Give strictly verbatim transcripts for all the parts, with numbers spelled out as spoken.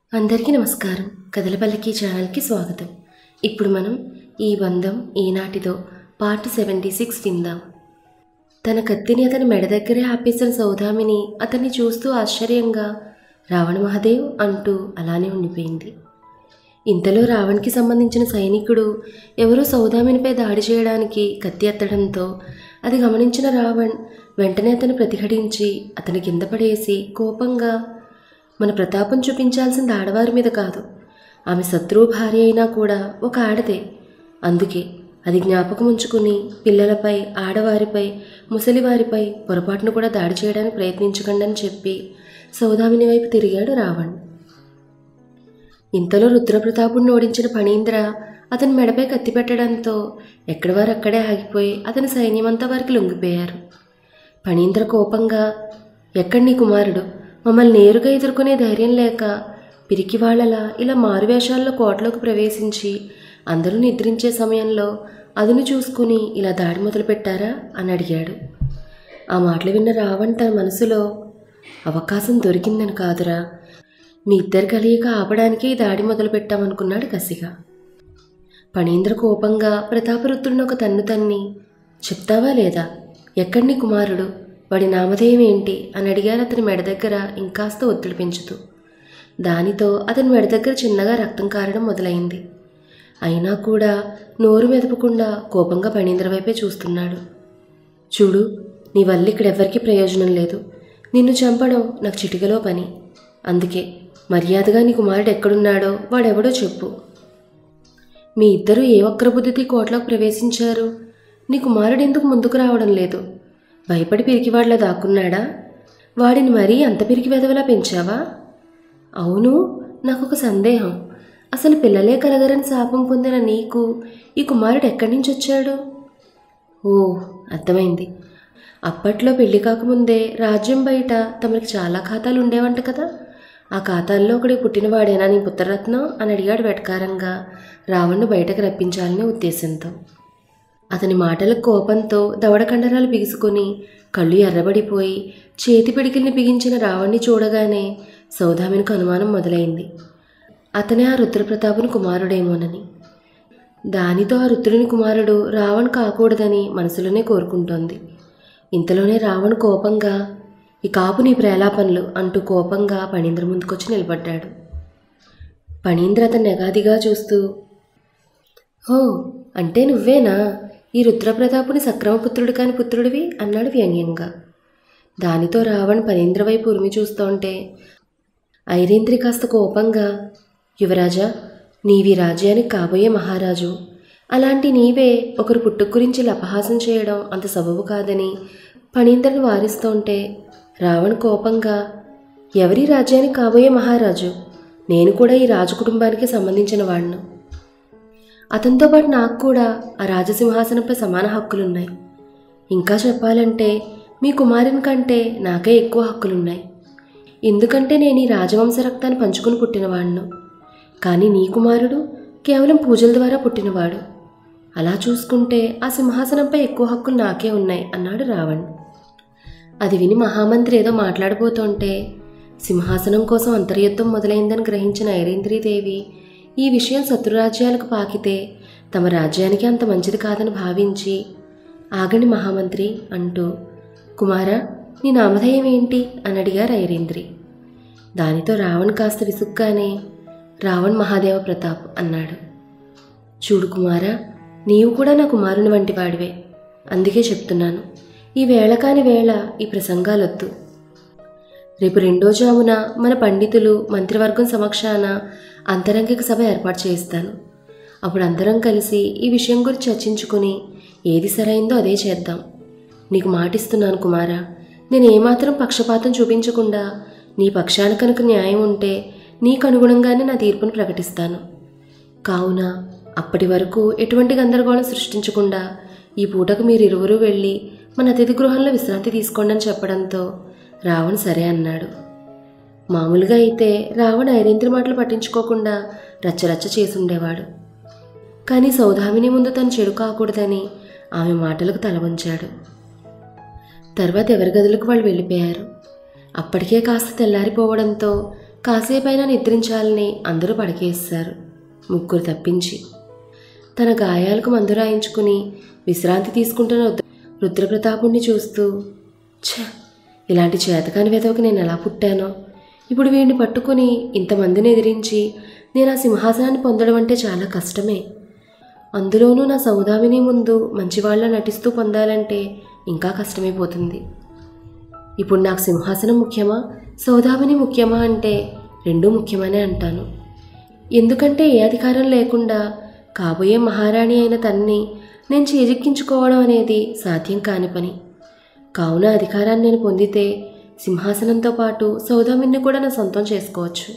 అందరికీ నమస్కారం. కథలపల్లకి ఛానల్కి స్వాగతం. ఇప్పుడు మనం ఈ బంధం ఈనాటిదో పార్ట్ సెవెంటీ సిక్స్ విందాం. తన కత్తిని అతని మెడ దగ్గరే ఆపేసిన సౌదామిని అతన్ని చూస్తూ ఆశ్చర్యంగా రావణ మహాదేవ్ అంటూ అలానే ఉండిపోయింది. ఇంతలో రావణ్కి సంబంధించిన సైనికుడు ఎవరో సౌదామినిపై దాడి చేయడానికి కత్తి ఎత్తడంతో అది గమనించిన రావణ్ వెంటనే అతను ప్రతిఘటించి అతని కింద పడేసి కోపంగా, మన ప్రతాపం చూపించాల్సింది ఆడవారి మీద కాదు, ఆమె శత్రువు భార్య అయినా కూడా ఒక ఆడదే, అందుకే అది జ్ఞాపకం ఉంచుకుని పిల్లలపై, ఆడవారిపై, ముసలివారిపై పొరపాటును కూడా దాడి చేయడానికి ప్రయత్నించకండి అని చెప్పి సౌదామిని వైపు తిరిగాడు రావణ్. ఇంతలో రుద్రప్రతాపుడిని ఓడించిన ఫణీంద్ర అతని మెడపై కత్తి పెట్టడంతో ఎక్కడి వారు అక్కడే ఆగిపోయి అతని సైన్యమంతా వారికి లొంగిపోయారు. ఫణీంద్ర కోపంగా, ఎక్కడి నీ కుమారుడు, మమ్మల్ని నేరుగా ఎదుర్కొనే ధైర్యం లేక పిరికి వాళ్ళలా ఇలా మారువేషాల్లో కోటలోకి ప్రవేశించి అందరూ నిద్రించే సమయంలో అదును చూసుకుని ఇలా దాడి మొదలుపెట్టారా అని అడిగాడు. ఆ మాటలు విన్న రావణ్ తన మనసులో, అవకాశం దొరికిందని కాదురా, మీ ఇద్దరు కలియక ఆపడానికే ఈ దాడి మొదలుపెట్టామనుకున్నాడు కసిగా. ఫణీంద్ర కోపంగా ప్రతాపరుద్రుడిని ఒక తన్ను తన్ని, చెప్తావా లేదా, ఎక్కడి నీ కుమారుడు, వాడి నామధేయం ఏంటి అని అడిగారు అతని మెడ దగ్గర ఇంకాస్త ఒత్తిడి పెంచుతూ. దానితో అతని మెడ దగ్గర చిన్నగా రక్తం కారడం మొదలైంది. అయినా కూడా నోరు మెదపకుండా కోపంగా ఫణీంద్ర వైపే చూస్తున్నాడు. చూడు, నీ వల్ల ఇక్కడెవ్వరికీ ప్రయోజనం లేదు, నిన్ను చంపడం నాకు చిటికలో పని, అందుకే మర్యాదగా నీ కుమారుడు ఎక్కడున్నాడో వాడెవడో చెప్పు. మీ ఇద్దరూ ఏ ఒక్కరి బుద్ధితో కోటలోకి ప్రవేశించారు, నీ కుమారుడు ఎందుకు ముందుకు రావడం లేదు, భయపడి పిరికివాడ్లా దాక్కున్నాడా, వాడిని మరీ అంత పిరికి వెదవలా పెంచావా? అవును, నాకు ఒక సందేహం, అసలు పిల్లలే కలగరని శాపం పొందిన నీకు ఈ కుమారుడు ఎక్కడి నుంచి వచ్చాడు? ఓ, అర్థమైంది. అప్పట్లో పెళ్లి కాకముందే రాజ్యం బయట తమరికి చాలా ఖాతాలు ఉండేవంట కదా, ఆ ఖాతాల్లో ఒకటి పుట్టినవాడేనా నీ పుత్రరత్నం అని అడిగాడు వెటకారంగా రావణ్ను బయటకు రప్పించాలనే ఉద్దేశంతో. అతని మాటల కోపంతో దవడ కండరాలు బిగుసుకొని కళ్ళు ఎర్రబడిపోయి చేతి పిడికిల్ని బిగించిన రావణ్ణి చూడగానే సౌదామినికి అనుమానం మొదలైంది. అతనే ఆ రుద్రప్రతాపుని కుమారుడేమోనని. దానితో ఆ రుద్రుని కుమారుడు రావణ్ కాకూడదని మనసులోనే కోరుకుంటోంది. ఇంతలోనే రావణ్ కోపంగా, ఈ కాపు నీ ప్రేలాపనలు అంటూ కోపంగా ఫణీంద్ర ముందుకొచ్చి నిలబడ్డాడు. ఫణీంద్ర అతన్ని ఎగాదిగా చూస్తూ, హో, అంటే నువ్వేనా ఈ రుద్రప్రతాపుని సక్రమపుత్రుడు కాని పుత్రుడివి అన్నాడు వ్యంగ్యంగా. దానితో రావణ్ ఫణీంద్ర వైపు ఉరిమి చూస్తుంటే ఐరేంద్రి కాస్త కోపంగా, యువరాజా, నీవి రాజ్యానికి కాబోయే మహారాజు, అలాంటి నీవే ఒకరు పుట్టుక గురించి అపహాసం చేయడం అంత సబబు కాదని ఫణీంద్రను వారిస్తుంటే రావణ్ కోపంగా, ఎవరి రాజ్యానికి కాబోయే మహారాజు, నేను కూడా ఈ రాజు కుటుంబానికి సంబంధించిన వాణ్ణు, అతనితో పాటు నాకు కూడా ఆ రాజసింహాసనంపై సమాన హక్కులున్నాయి, ఇంకా చెప్పాలంటే మీ కుమారుని కంటే నాకే ఎక్కువ హక్కులున్నాయి, ఎందుకంటే నేను ఈ రాజవంశ రక్తాన్ని పంచుకుని పుట్టినవాణ్ణు, కానీ నీ కుమారుడు కేవలం పూజల ద్వారా పుట్టినవాడు, అలా చూసుకుంటే ఆ సింహాసనంపై ఎక్కువ హక్కులు నాకే ఉన్నాయి అన్నాడు రావణ్. అది విని మహామంత్రి ఏదో మాట్లాడబోతుంటే సింహాసనం కోసం అంతర్యుద్ధం మొదలైందని గ్రహించిన ఐరేంద్రీదేవి ఈ విషయం శత్రురాజ్యాలకు పాకితే తమ రాజ్యానికి అంత మంచిది కాదని భావించి, ఆగండి మహామంత్రి అంటూ, కుమారా, నీ నామధేయం ఏంటి అని అడిగారు ఐరేంద్రి. దానితో రావణ్ కాస్త విసుగ్గానే, రావణ్ మహాదేవ ప్రతాప్ అన్నాడు. చూడు కుమారా, నీవు కూడా నా కుమారుని వంటి వాడివే, అందుకే చెప్తున్నాను, ఈ వేళ కాని వేళ ఈ ప్రసంగాలొద్దు. రేపు రెండో జామున మన పండితులు మంత్రివర్గం సమక్షాన అంతరంగిక సభ ఏర్పాటు చేస్తాను. అప్పుడు అందరం కలిసి ఈ విషయం గురించి చర్చించుకుని ఏది సరైందో అదే చేద్దాం. నీకు మాటిస్తున్నాను కుమారా, నేను ఏమాత్రం పక్షపాతం చూపించకుండా నీ పక్షాన కనుక న్యాయం ఉంటే నీకు అనుగుణంగానే నా తీర్పును ప్రకటిస్తాను. కావున అప్పటి వరకు ఎటువంటి గందరగోళం సృష్టించకుండా ఈ పూటకు మీరిరువురూ వెళ్ళి మన అతిథి గృహంలో విశ్రాంతి తీసుకోండి అని చెప్పడంతో రావణ్ సరే అన్నాడు. మామూలుగా అయితే రావణ్ ఐరేంద్రి మాటలు పట్టించుకోకుండా రచ్చరచ్చ చేసుండేవాడు. కానీ సౌదామిని ముందు తను చెడు కాకూడదని ఆమె మాటలకు తల వంచాడు. తర్వాత ఎవరి గదులకు వాళ్ళు వెళ్ళిపోయారు. అప్పటికే కాస్త తెల్లారిపోవడంతో కాసేపైనా నిద్రించాలని అందరూ పడకేస్తారు, ముగ్గురు తప్పించి. తన గాయాలకు మందు రాయించుకుని విశ్రాంతి తీసుకుంటున్న రుద్ర రుద్రప్రతాపుణ్ణి చూస్తూ, ఛ, ఇలాంటి చేతకాని వెధవకి నేను ఎలా పుట్టానో. ఇప్పుడు వీడిని పట్టుకుని ఇంతమందిని ఎదిరించి నేను ఆ సింహాసనాన్ని పొందడం అంటే చాలా కష్టమే. అందులోనూ నా సౌదామిని ముందు మంచివాళ్ళ నటిస్తూ పొందాలంటే ఇంకా కష్టమైపోతుంది. ఇప్పుడు నాకు సింహాసనం ముఖ్యమా, సౌదామిని ముఖ్యమా అంటే రెండూ ముఖ్యమనే అంటాను. ఎందుకంటే ఏ అధికారం లేకుండా కాబోయే మహారాణి అయిన తన్ని నేను చేజిక్కించుకోవడం అనేది సాధ్యం కాని పని. కావున అధికారాన్ని నేను పొందితే సింహాసనంతో పాటు సౌదామిని కూడా నా సొంతం చేసుకోవచ్చు.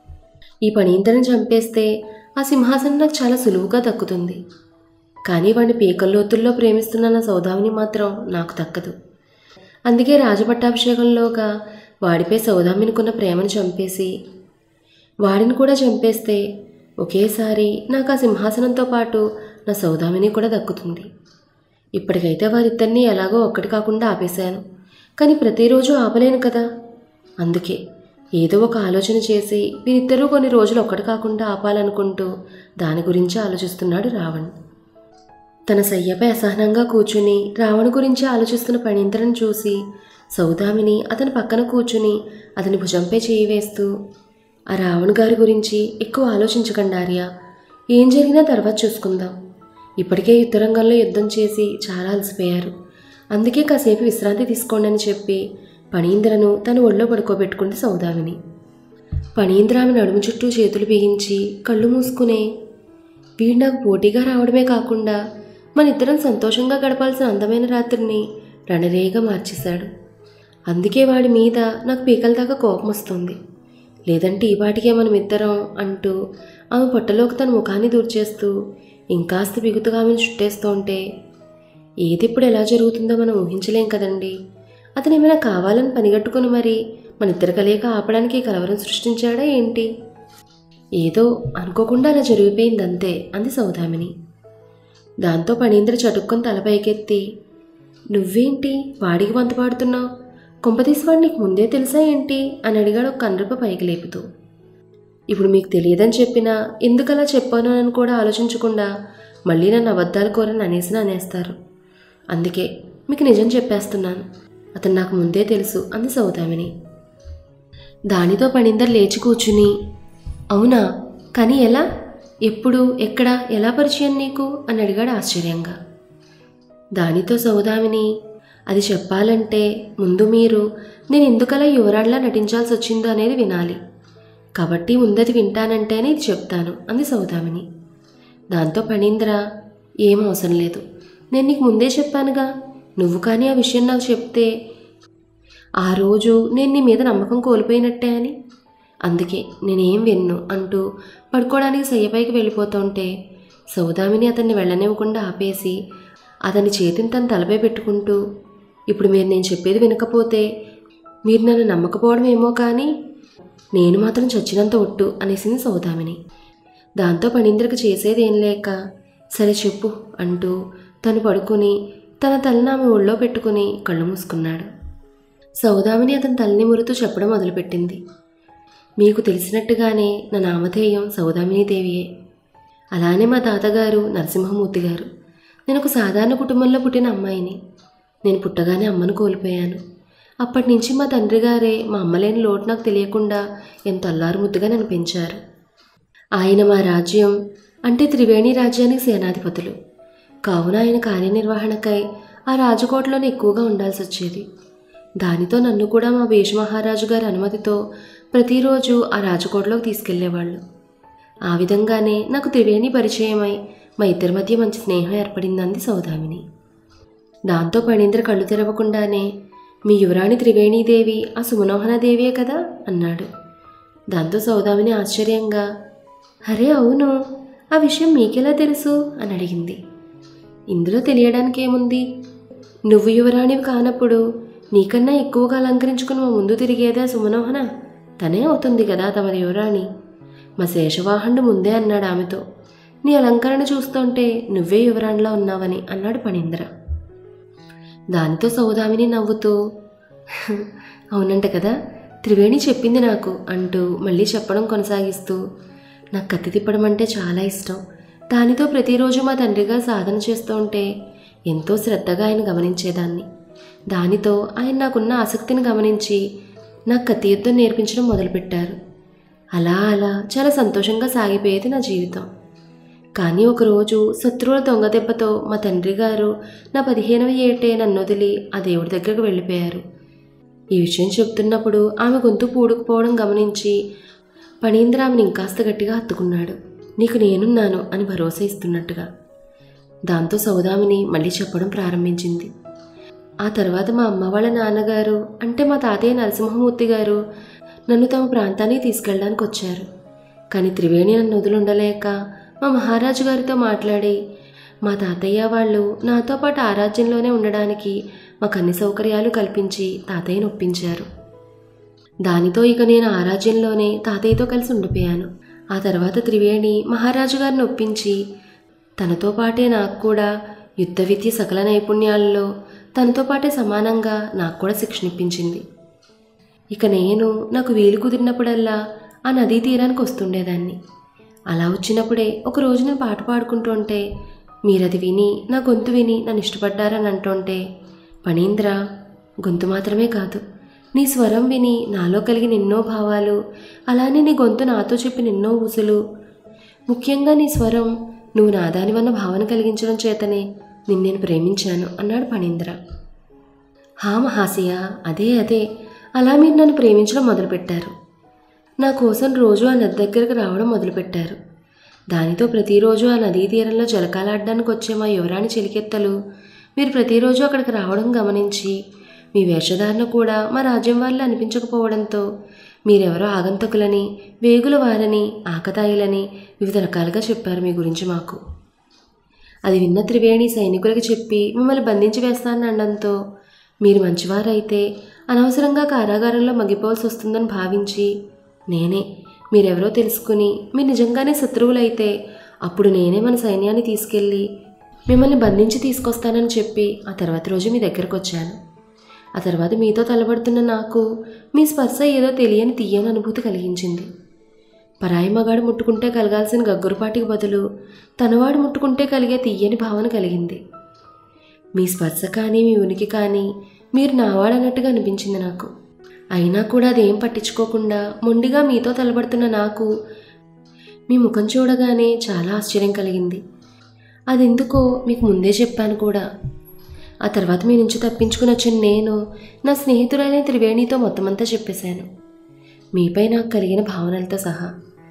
ఈ పణీంద్రని చంపేస్తే ఆ సింహాసనం నాకు చాలా సులువుగా దక్కుతుంది. కానీ వాడిని పీకల్లోతుల్లో ప్రేమిస్తున్న నా సౌదామిని మాత్రం నాకు దక్కదు. అందుకే రాజపట్టాభిషేకంలోగా వాడిపై సౌదామినికున్న ప్రేమను చంపేసి వాడిని కూడా చంపేస్తే ఒకేసారి నాకు ఆ సింహాసనంతో పాటు నా సౌదామిని కూడా దక్కుతుంది. ఇప్పటికైతే వారిద్దరినీ ఎలాగో ఒక్కటి కాకుండా ఆపేశాను, కానీ ప్రతిరోజు ఆపలేను కదా. అందుకే ఏదో ఒక ఆలోచన చేసి వీరిద్దరూ కొన్ని రోజులు ఒక్కటి కాకుండా ఆపాలనుకుంటూ దాని గురించి ఆలోచిస్తున్నాడు రావణ్. తన శయ్యపై అసహనంగా కూర్చుని రావణ్ గురించి ఆలోచిస్తున్న పణీంద్రను చూసి సౌదామిని అతని పక్కన కూర్చుని అతని భుజంపై చేయి వేస్తూ, ఆ రావణ్ గారి గురించి ఎక్కువ ఆలోచించకండి ఆర్య, ఏం జరిగినా తర్వాత చూసుకుందాం. ఇప్పటికే యుద్ధరంగంలో యుద్ధం చేసి చాలా అలసిపోయారు, అందుకే కాసేపు విశ్రాంతి తీసుకోండి అని చెప్పి పణీంద్రను తన ఒళ్ళో పడుకోబెట్టుకుంది సౌదామిని. పణీంద్ర ఆమె నడుము చుట్టూ చేతులు బిగించి కళ్ళు మూసుకునే, వీడు నాకు పోటీగా రావడమే కాకుండా మన ఇద్దరం సంతోషంగా గడపాల్సిన అందమైన రాత్రిని రణరేగా మార్చేశాడు. అందుకే వాడి మీద నాకు పీకల దాకా కోపం వస్తుంది. లేదంటే ఈ పాటికే మనమిద్దరం అంటూ ఆమె పొట్టలోకి తన ముఖాన్ని దూర్చేస్తూ ఇంకాస్త బిగుతుగా ఆమెను చుట్టేస్తూ ఉంటే, ఏది ఇప్పుడు ఎలా జరుగుతుందో మనం ఊహించలేం కదండి. అతను ఏమైనా కావాలని పనిగట్టుకుని మరి మన ఇద్దరు కలియక ఆపడానికి కలవరం సృష్టించాడా ఏంటి? ఏదో అనుకోకుండా అలా జరిగిపోయిందంతే అంది సౌదామిని. దాంతో పణీంద్ర చటుక్కుని తల పైకెత్తి, నువ్వేంటి వాడికి వంత పాడుతున్నావు, కొంపతీసి వాడు నీకు ముందే తెలుసా ఏంటి అని అడిగాడు ఒక కన్నురెప్ప పైకి లేపుతూ. ఇప్పుడు మీకు తెలియదని చెప్పినా ఎందుకలా చెప్పాను అని కూడా ఆలోచించకుండా మళ్ళీ నన్ను అబద్ధాలు కోరని అనేసినా అనేస్తారు. అందుకే మీకు నిజం చెప్పేస్తున్నాను, అతను నాకు ముందే తెలుసు అంది సౌదామిని. దానితో పణీందర్ లేచి కూర్చుని, అవునా, కానీ ఎలా, ఎప్పుడు, ఎక్కడ, ఎలా పరిచయం నీకు అని అడిగాడు ఆశ్చర్యంగా. దానితో సౌదామిని, అది చెప్పాలంటే ముందు మీరు నేను ఎందుకలా యువరాణిలా నటించాల్సి వచ్చిందో అనేది వినాలి, కాబట్టి ముందది వింటానంటేనే ఇది చెప్తాను అంది సౌదామిని. దాంతో పణీంద్ర, ఏం అవసరం లేదు, నేను నీకు ముందే చెప్పానుగా, నువ్వు కానీ ఆ విషయం నాకు చెప్తే ఆ రోజు నేను నీ మీద నమ్మకం కోల్పోయినట్టే అని, అందుకే నేనేం విన్ను అంటూ పడుకోవడానికి సయ్యపైకి వెళ్ళిపోతుంటే సౌదామిని అతన్ని వెళ్ళనివ్వకుండా ఆపేసి అతని చేతిని తన తలపై పెట్టుకుంటూ, ఇప్పుడు మీరు నేను చెప్పేది వినకపోతే మీరు నన్ను నమ్మకపోవడం ఏమో కానీ నేను మాత్రం చచ్చినంత ఒట్టు అనేసింది సౌదామిని. దాంతో పణీంద్రకు చేసేది ఏం లేక, సరే చెప్పు అంటూ తను పడుకుని తన తలని ఆమె ఒళ్ళో పెట్టుకుని కళ్ళు మూసుకున్నాడు. సౌదామిని అతని తలని మురుతూ చెప్పడం మొదలుపెట్టింది. మీకు తెలిసినట్టుగానే నా నామధేయం సౌదామినీదేవియే. అలానే మా తాతగారు నరసింహమూర్తి గారు. నేను ఒక సాధారణ కుటుంబంలో పుట్టిన అమ్మాయిని. నేను పుట్టగానే అమ్మను కోల్పోయాను. అప్పటి నుంచి మా తండ్రి గారే మా అమ్మలేని లోటు నాకు తెలియకుండా ఎంత అల్లారు ముద్దుగా నన్ను పెంచారు. ఆయన మా రాజ్యం అంటే త్రివేణి రాజ్యానికి సేనాధిపతులు. కావున ఆయన కార్యనిర్వహణకై ఆ రాజకోటలోనే ఎక్కువగా ఉండాల్సి వచ్చేది. దానితో నన్ను కూడా మా భీష్మహారాజు గారి అనుమతితో ప్రతిరోజు ఆ రాజకోటలోకి తీసుకెళ్లేవాళ్ళు. ఆ విధంగానే నాకు త్రివేణి పరిచయమై మా ఇద్దరి మధ్య మంచి స్నేహం ఏర్పడిందంది సౌదామిని. దాంతో పణీంద్ర కళ్ళు తెరవకుండానే, మీ యువరాణి త్రివేణీదేవి ఆ సుమనోహనదేవియే కదా అన్నాడు. దాంతో సౌదామిని ఆశ్చర్యంగా, అరే అవును, ఆ విషయం మీకెలా తెలుసు అని అడిగింది. ఇందులో తెలియడానికి ఏముంది, నువ్వు యువరాణివి కానప్పుడు నీకన్నా ఎక్కువగా అలంకరించుకుని మా ముందు తిరిగేదా సుమనోహన, తనే అవుతుంది కదా తమరి యువరాణి. మా శేషవాహనుడు ముందే అన్నాడు ఆమెతో, నీ అలంకరణ చూస్తుంటే నువ్వే యువరాణిలా ఉన్నావని అన్నాడు పణీంద్ర. దానితో సౌదామిని నవ్వుతూ, అవునంట కదా, త్రివేణి చెప్పింది నాకు అంటూ మళ్ళీ చెప్పడం కొనసాగిస్తూ, నాకు కత్తి తిప్పడం అంటే చాలా ఇష్టం. దానితో ప్రతిరోజు మా తండ్రిగా సాధన చేస్తూ ఉంటే ఎంతో శ్రద్ధగా ఆయన గమనించేదాన్ని. దానితో ఆయన నాకున్న ఆసక్తిని గమనించి నాకు కత్తి యుద్ధం నేర్పించడం మొదలుపెట్టారు. అలా అలా చాలా సంతోషంగా సాగిపోయేది నా జీవితం. కానీ ఒకరోజు శత్రువుల దొంగ దెబ్బతో మా తండ్రి గారు నా పదిహేనవ ఏటే నన్ను వదిలి ఆ దేవుడి దగ్గరకు వెళ్ళిపోయారు. ఈ విషయం చెప్తున్నప్పుడు ఆమె గొంతు పూడుకుపోవడం గమనించి ఫణీంద్ర ఆమెను ఇంకాస్త గట్టిగా హత్తుకున్నాడు. నీకు నేనున్నాను అని భరోసా ఇస్తున్నట్టుగా. దాంతో సౌదామిని మళ్ళీ చెప్పడం ప్రారంభించింది. ఆ తర్వాత మా అమ్మ వాళ్ళ నాన్నగారు అంటే మా తాతయ్య నరసింహమూర్తి గారు నన్ను తమ ప్రాంతానికి తీసుకెళ్ళడానికి వచ్చారు. కానీ త్రివేణి నన్ను వదులుండలేక మా మహారాజు గారితో మాట్లాడి మా తాతయ్య వాళ్ళు నాతో పాటు ఆ రాజ్యంలోనే ఉండడానికి మాకు అన్ని సౌకర్యాలు కల్పించి తాతయ్యను ఒప్పించారు. దానితో ఇక నేను ఆ రాజ్యంలోనే తాతయ్యతో కలిసి ఉండిపోయాను. ఆ తర్వాత త్రివేణి మహారాజు గారిని ఒప్పించి తనతో పాటే నాకు కూడా యుద్ధ విద్య సకల నైపుణ్యాలలో తనతో పాటే సమానంగా నాకు కూడా శిక్షణ ఇప్పించింది. ఇక నేను నాకు వీలు కుదిరినప్పుడల్లా ఆ నదీ తీరానికి వస్తుండేదాన్ని. అలా వచ్చినప్పుడే ఒకరోజు నేను పాట పాడుకుంటూ ఉంటే మీరది విని నా గొంతు విని నన్ను ఇష్టపడ్డారని అంటుంటే, ఫణీంద్ర, గొంతు మాత్రమే కాదు నీ స్వరం విని నాలో కలిగిన ఎన్నో భావాలు, అలానే నీ గొంతు నాతో చెప్పిన ఎన్నో ఊసులు, ముఖ్యంగా నీ స్వరం నువ్వు నాదానివన్న భావన కలిగించడం చేతనే నిన్ను నేను ప్రేమించాను అన్నాడు ఫణీంద్ర. హా మహాశయ, అదే అదే అలా మీరు నన్ను ప్రేమించడం మొదలుపెట్టారు. నా కోసం రోజు ఆ నది దగ్గరకు రావడం మొదలుపెట్టారు. దానితో ప్రతిరోజు ఆ నదీ తీరంలో జలకాలాడడానికి వచ్చే మా యువరాణి చెలికెత్తలు మీరు ప్రతిరోజు అక్కడికి రావడం గమనించి మీ వేషధారణ కూడా మా రాజ్యం వాళ్ళు అనిపించకపోవడంతో మీరెవరో ఆగంతకులని, వేగుల వారని, ఆకతాయిలని వివిధ రకాలుగా చెప్పారు మీ గురించి మాకు. అది విన్న త్రివేణి సైనికులకి చెప్పి మిమ్మల్ని బంధించి వేస్తానని అనడంతో మీరు మంచివారైతే అనవసరంగా కారాగారంలో మగ్గిపోవాల్సి వస్తుందని భావించి నేనే మీరెవరో తెలుసుకుని మీరు నిజంగానే శత్రువులైతే అప్పుడు నేనే మన సైన్యాన్ని తీసుకెళ్ళి మిమ్మల్ని బంధించి తీసుకొస్తానని చెప్పి ఆ తర్వాత రోజు మీ దగ్గరకు వచ్చాను. ఆ తర్వాత మీతో తలబడుతున్న నాకు మీ స్పర్శ ఏదో తెలియని తీయని అనుభూతి కలిగించింది. పరాయి మగాడు ముట్టుకుంటే కలగాల్సిన గగ్గురుపాటికి బదులు తనవాడు ముట్టుకుంటే కలిగే తీయని భావన కలిగింది. మీ స్పర్శ కానీ మీ ఉనికి కానీ మీరు నావాడన్నట్టుగా అనిపించింది నాకు. అయినా కూడా అదేం పట్టించుకోకుండా మొండిగా మీతో తలబడుతున్న నాకు మీ ముఖం చూడగానే చాలా ఆశ్చర్యం కలిగింది. అదెందుకో మీకు ముందే చెప్పాను కూడా. ఆ తర్వాత మీ నుంచి తప్పించుకుని వచ్చిన నేను నా స్నేహితులైన త్రివేణితో మొత్తమంతా చెప్పేశాను, మీపై నాకు కలిగిన భావనలతో సహా.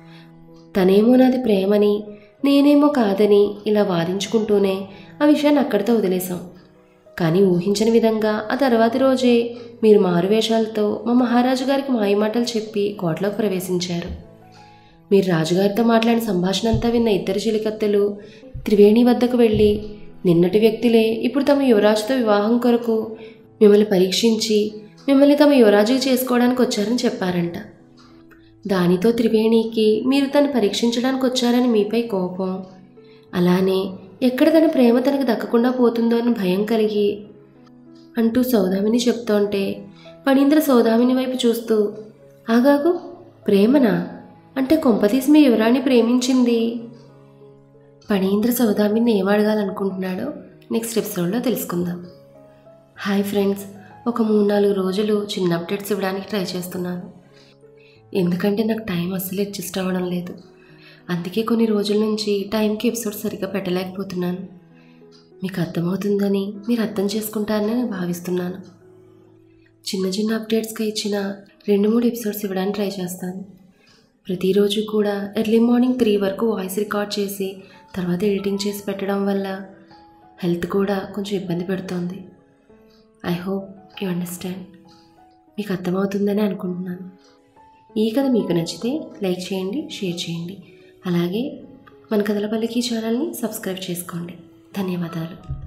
తనేమో నాది ప్రేమని, నేనేమో కాదని ఇలా వాదించుకుంటూనే ఆ విషయాన్ని అక్కడితో వదిలేశాం. కానీ ఊహించని విధంగా ఆ తర్వాతి రోజే మీరు మారువేషాలతో మా మహారాజు గారికి మాయమాటలు చెప్పి కోటలోకి ప్రవేశించారు. మీరు రాజుగారితో మాట్లాడిన సంభాషణ అంతా విన్న ఇద్దరు చెలికత్తెలు త్రివేణి వద్దకు వెళ్ళి నిన్నటి వ్యక్తులే ఇప్పుడు తమ యువరాజుతో వివాహం కొరకు మిమ్మల్ని పరీక్షించి మిమ్మల్ని తమ యువరాజుకి చేసుకోవడానికి వచ్చారని చెప్పారంట. దానితో త్రివేణికి మీరు తను పరీక్షించడానికి వచ్చారని మీపై కోపం, అలానే ఎక్కడ తన ప్రేమ తనకు దక్కకుండా పోతుందో అని భయం కలిగి అంటూ సౌదామిని చెప్తోంటే ఫణీంద్ర సౌదామిని వైపు చూస్తూ, ఆగాగు, ప్రేమనా? అంటే కొంపతీసి మీ యువరాణి ప్రేమించింది. ఫణీంద్ర సౌదామిని ఏం అడగాలనుకుంటున్నాడో నెక్స్ట్ ఎపిసోడ్లో తెలుసుకుందాం. హాయ్ ఫ్రెండ్స్, ఒక మూడు నాలుగు రోజులు చిన్న అప్డేట్స్ ఇవ్వడానికి ట్రై చేస్తున్నాను. ఎందుకంటే నాకు టైం అస్సలు అడ్జస్ట్ అవ్వడం లేదు. అందుకే కొన్ని రోజుల నుంచి టైంకి ఎపిసోడ్ సరిగ్గా పెట్టలేకపోతున్నాను. మీకు అర్థమవుతుందని, మీరు అర్థం చేసుకుంటారని నేను భావిస్తున్నాను. చిన్న చిన్న అప్డేట్స్గా ఇచ్చిన రెండు మూడు ఎపిసోడ్స్ ఇవ్వడానికి ట్రై చేస్తాను. ప్రతిరోజు కూడా ఎర్లీ మార్నింగ్ త్రీ వరకు వాయిస్ రికార్డ్ చేసి తర్వాత ఎడిటింగ్ చేసి పెట్టడం వల్ల హెల్త్ కూడా కొంచెం ఇబ్బంది పెడుతోంది. I hope you understand. మీకు అర్థమవుతుందని అనుకుంటున్నాను. ఈ కథ మీకు నచ్చితే లైక్ చేయండి, షేర్ చేయండి. అలాగే మన కథల పల్లికి ఛానల్ని సబ్స్క్రైబ్ చేసుకోండి. ధన్యవాదాలు.